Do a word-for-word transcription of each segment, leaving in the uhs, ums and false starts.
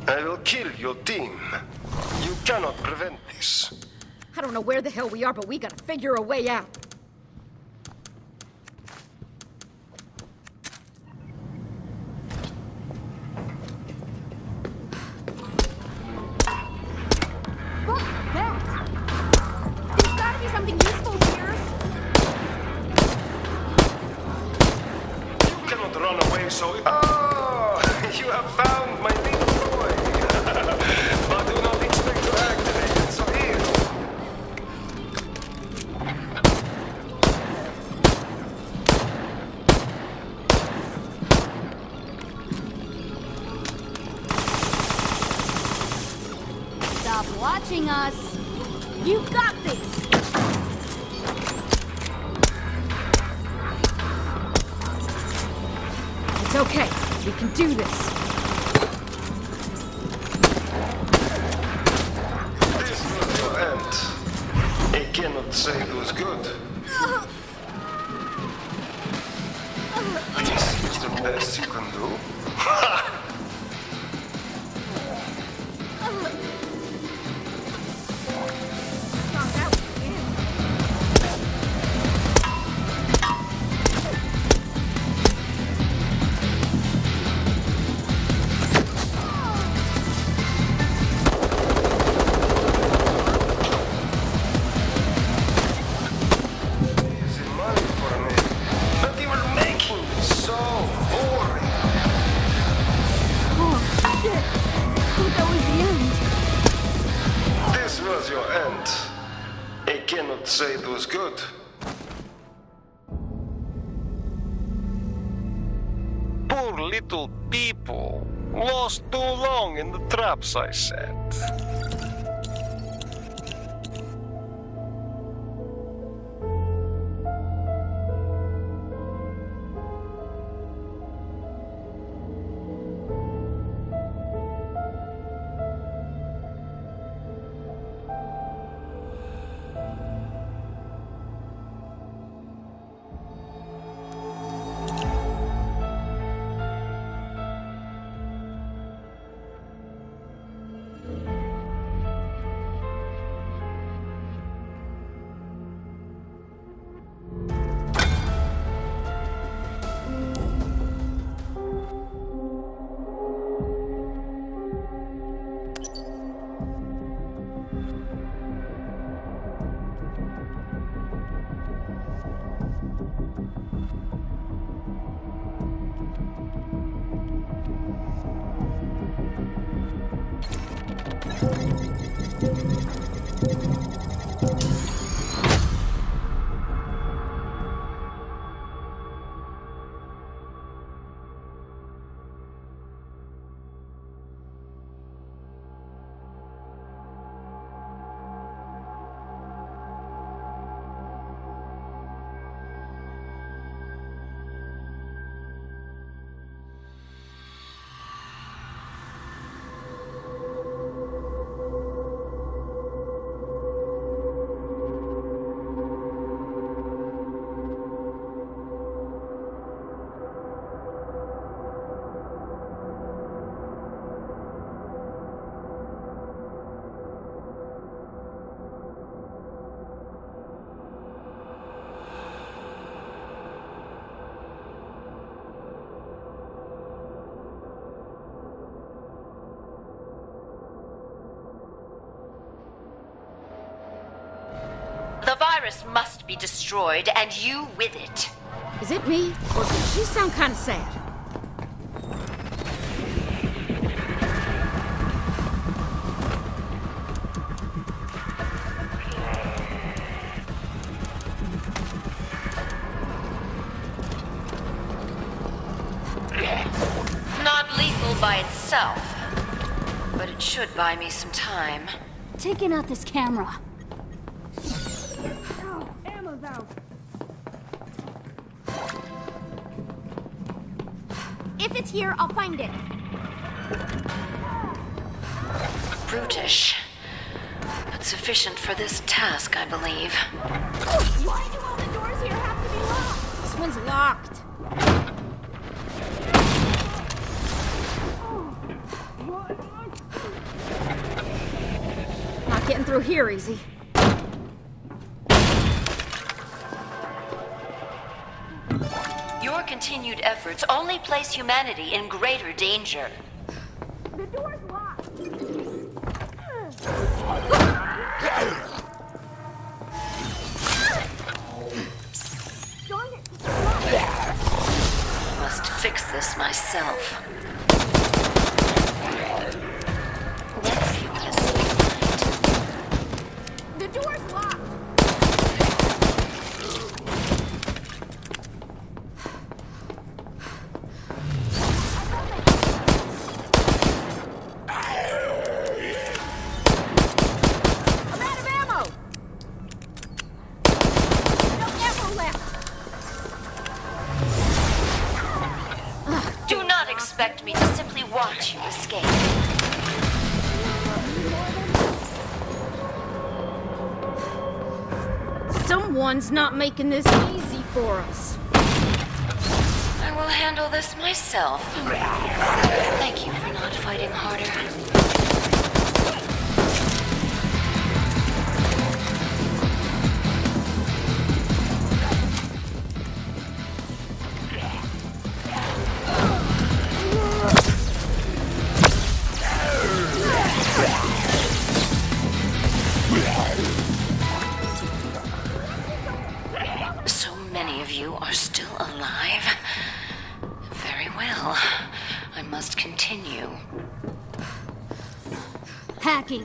I will kill your team. You cannot prevent this. I don't know where the hell we are, but we gotta figure a way out. Fuck that! There's gotta be something useful here. You cannot run away so... Oh! You have found my little boy! But do not expect to activate it so here. Stop watching us. You got this. It's okay. We can do this. This was your end. I cannot say it was good. This is the best you can do. Thought that was him. Easy money for me. But you were making me so boring. Oh, shit. I thought that was the end. This was your end. I cannot say it was good. Poor little people. Lost too long in the traps I set. The virus must be destroyed, and you with it. Is it me? Or does she sound kind of sad? Not lethal by itself, but it should buy me some time. Taking out this camera. Oh, ammo's out. If it's here, I'll find it. Brutish, but sufficient for this task, I believe. Why do all the doors here have to be locked? This one's locked. Whoa. Not getting through here easy. Your continued efforts only place humanity in greater danger. The door's locked. Darn it. It's locked. Must fix this myself. Let's see what a secret. The door's locked. Expect me to simply watch you escape. Someone's not making this easy for us. I will handle this myself. Thank you for not fighting harder. So many of you are still alive. Very well. I must continue. Hacking.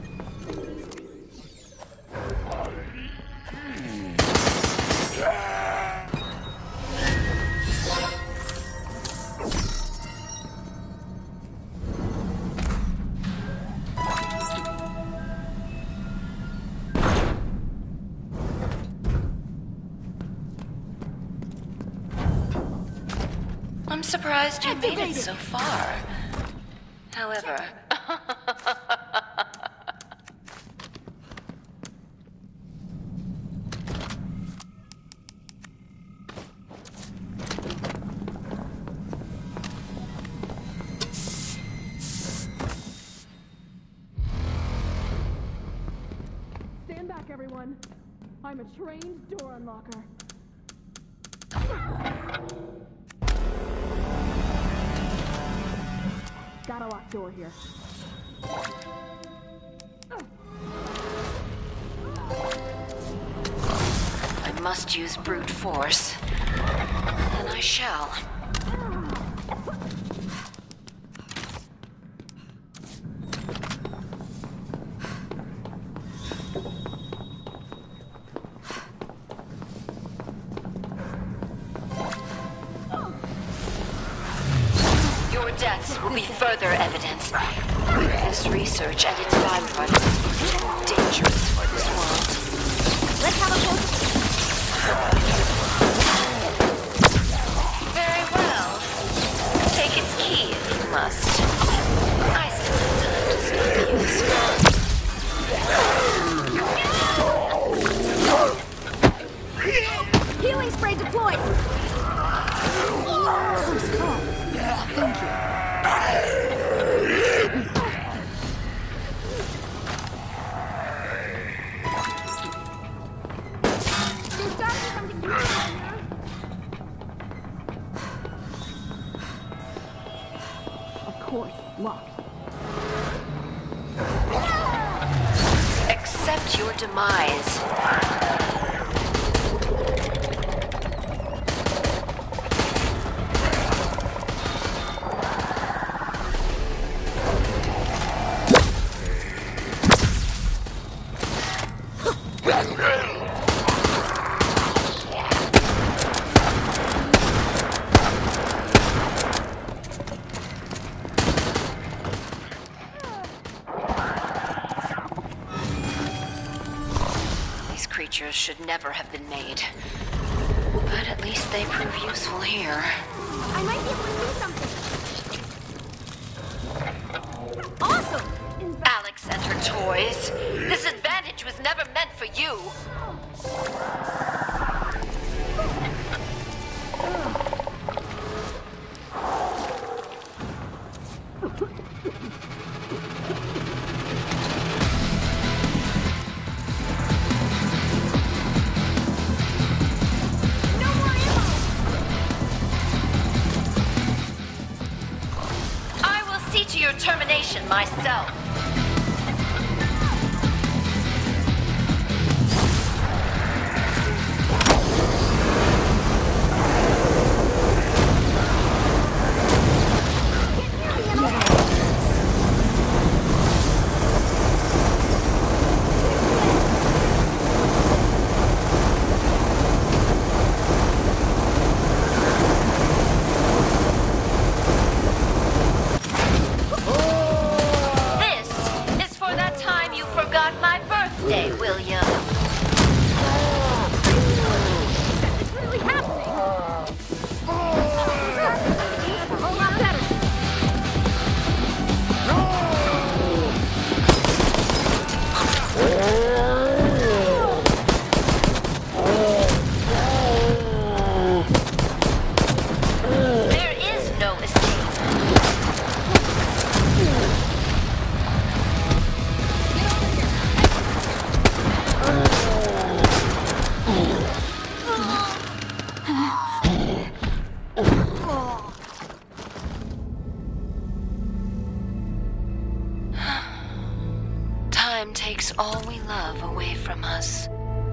I'm surprised you made it so far. However... Stand back, everyone. I'm a trained door unlocker. Got a locked door here. I must use brute force. And I shall. Your deaths will be further evidence. This research and its byproducts are too dangerous for this world. Let's have a close. Very well. Take its key if you must. I still have time to stop you. Healing spray deployed. Close call. Thank you. There's gotta be something you can do. Of course, locked. Accept your demise. These creatures should never have been made. But at least they prove useful here. I might be able to do something. Awesome. Alex and her toys. This advantage was never meant for you. myself. Takes all we love away from us.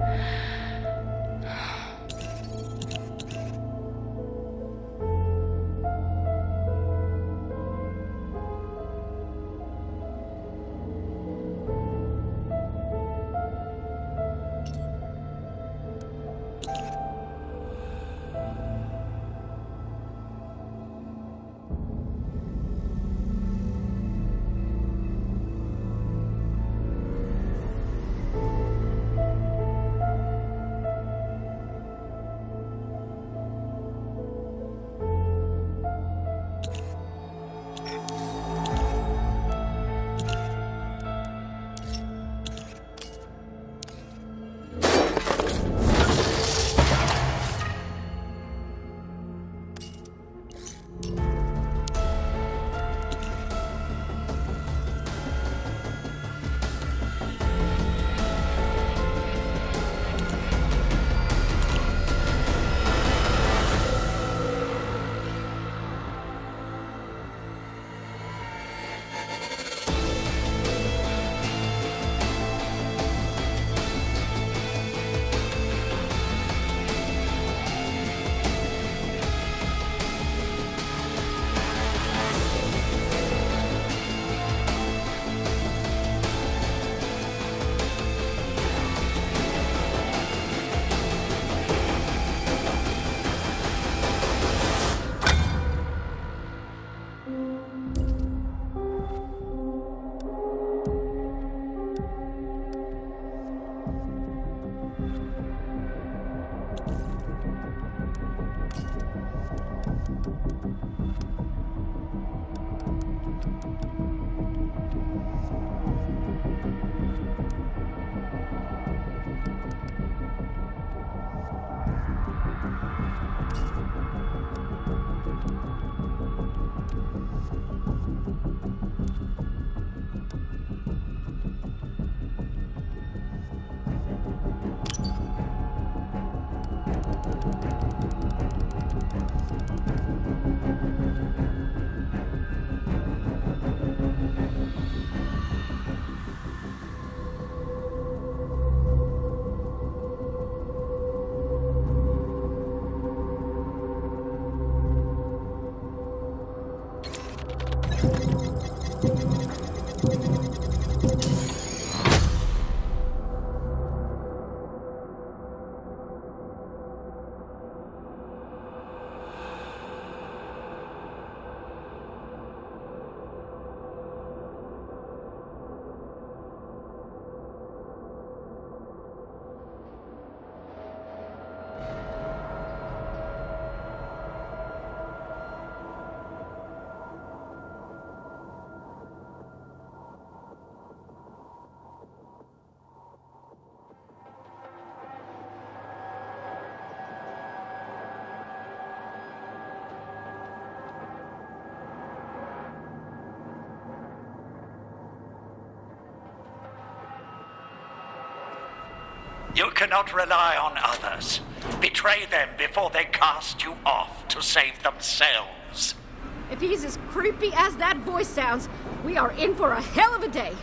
You cannot rely on others. Betray them before they cast you off to save themselves. If he's as creepy as that voice sounds, We are in for a hell of a day.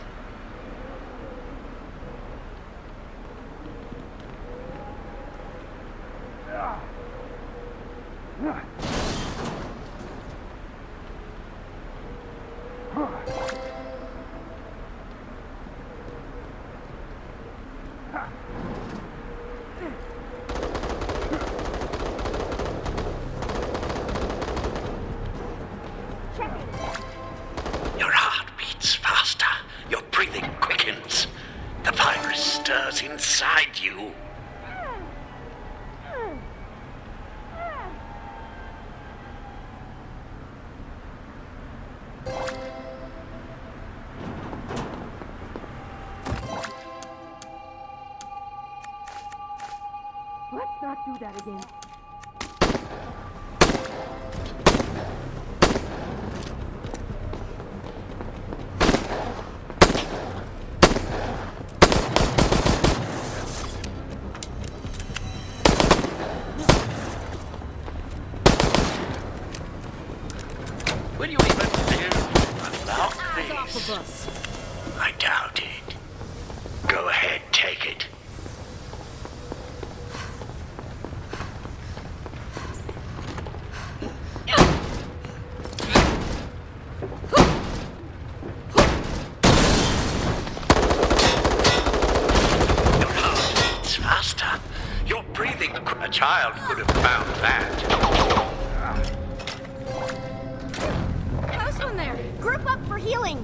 Your heart beats faster. Your breathing quickens. The virus stirs inside you. Let's not do that again. Will you even live without Eyes off this? of us. I doubt it. Go ahead, take it. Your heart beats faster. Your breathing. A child could have found that. Close one there. Group up for healing.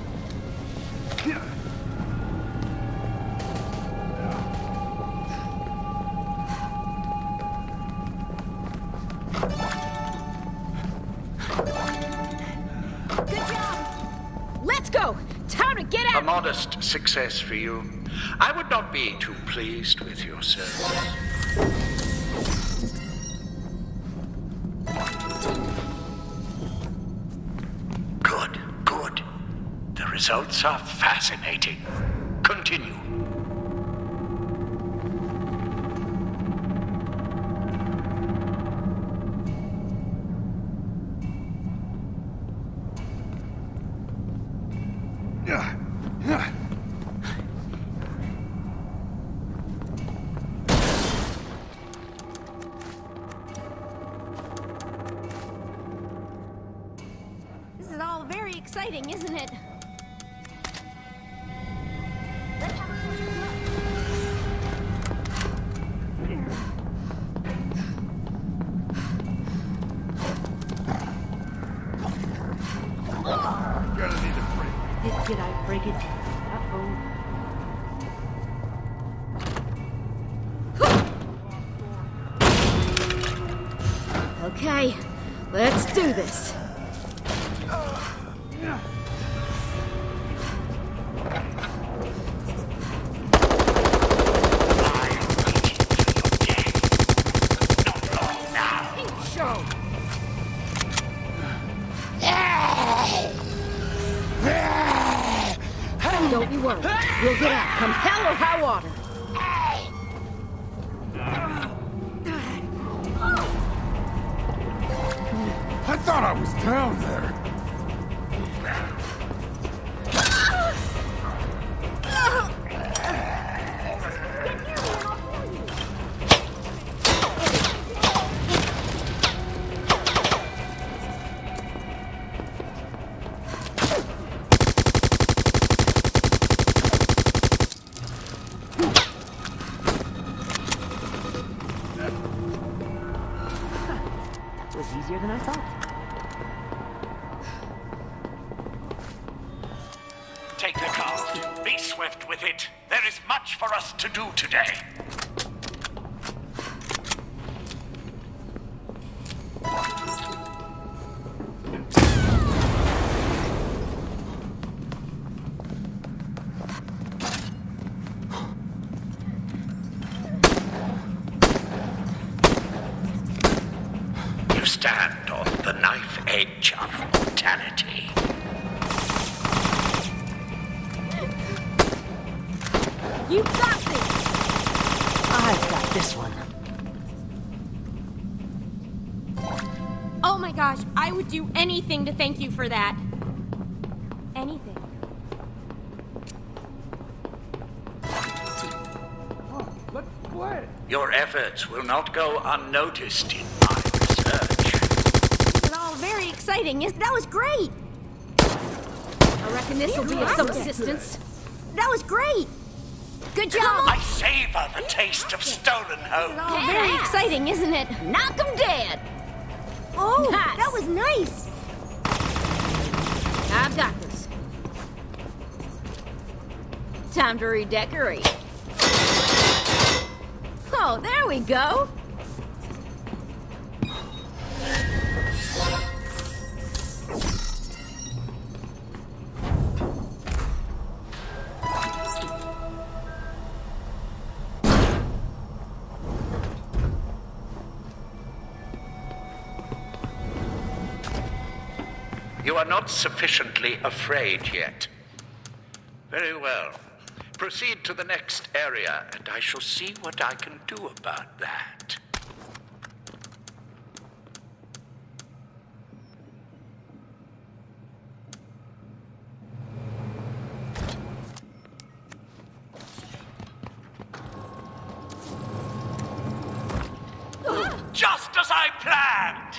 Good job. Let's go. Time to get A out. modest success for you. I would not be too pleased with your service. Good, good. The results are fascinating. Continue. This is all very exciting, isn't it? Did, did I break it? Uh-oh. Okay, let's do this. Pink show. Don't you worry. We'll get out, come hell or high water. I thought I was down there. It was easier than I thought. Take the card. Be swift with it. There is much for us to do today. You stand on the knife edge of mortality. You got this. I've got this one. Oh my gosh, I would do anything to thank you for that. anything. Oh, let's play. Your efforts will not go unnoticed in my research. It's all very exciting. Is that was great. I reckon this will be of some assistance. That was great. Good job. I savor the taste of stolen home. It's all very exciting, isn't it? Knock 'em dead. Oh, Nice. that was nice. I've got this. Time to redecorate. Oh, there we go. You are not sufficiently afraid yet. Very well. Proceed to the next area, and I shall see what I can do about that. Just as I planned!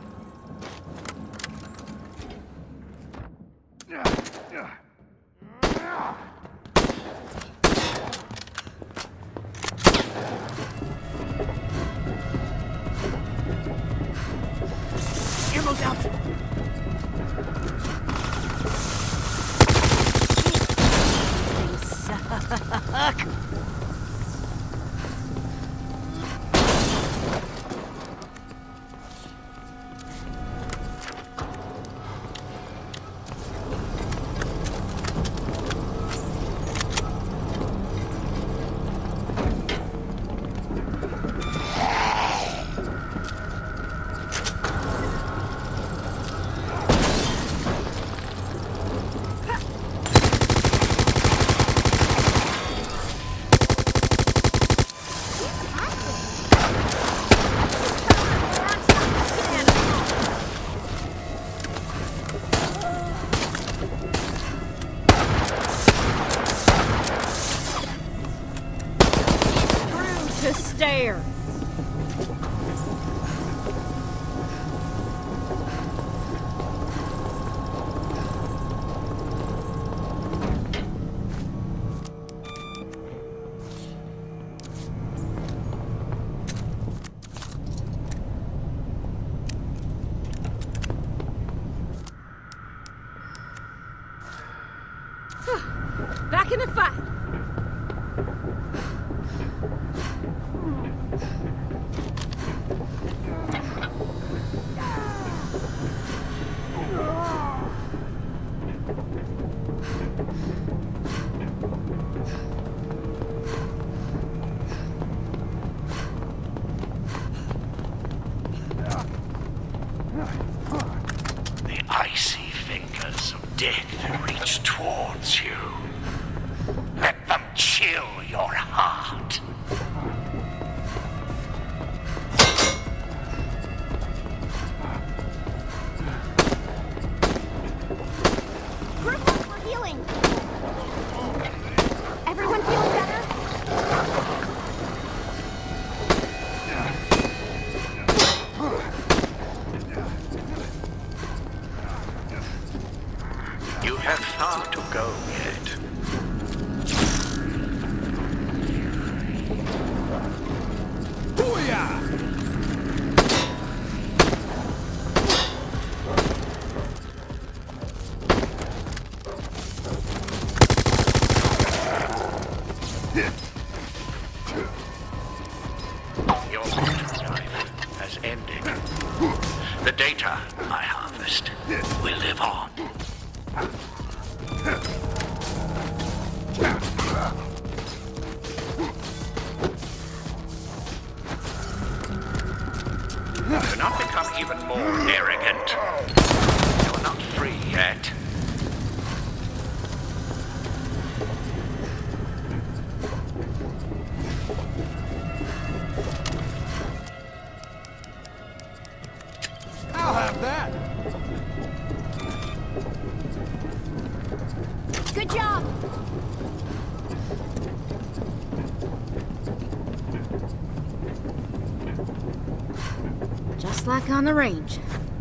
Ammo's out. These suck. To stare. Back in the fight. The icy fingers of death reach towards you. Let them chill your heart. Group up for healing. Everyone feeling better? You have far to go yet. Booyah! Your life has ended. The data I harvest will live on. Do not become even more arrogant. You're not free yet. I'll have that. Just like on the range.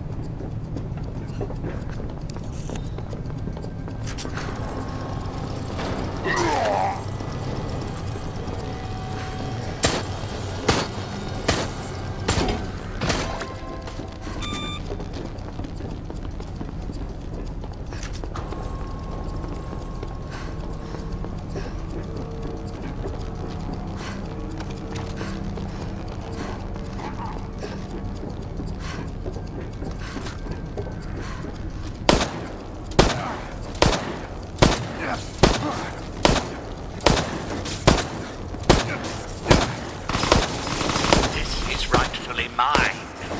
This is rightfully mine.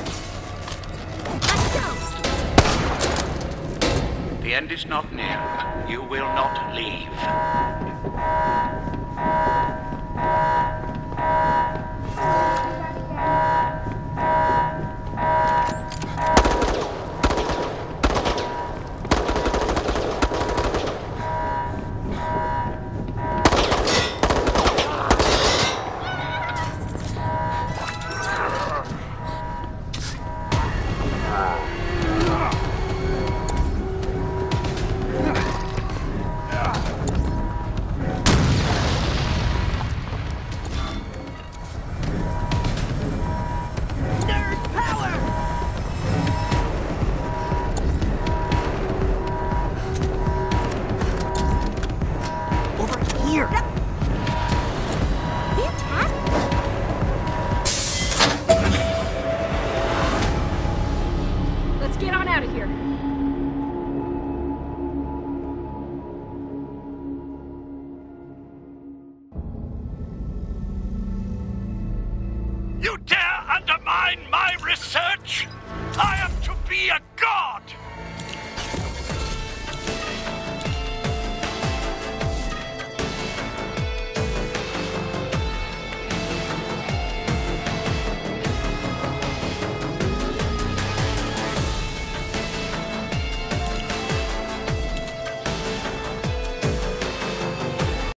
Let's go! The end is not near. You will not leave. Let's get on out of here. You dare undermine my research? I am to be a god!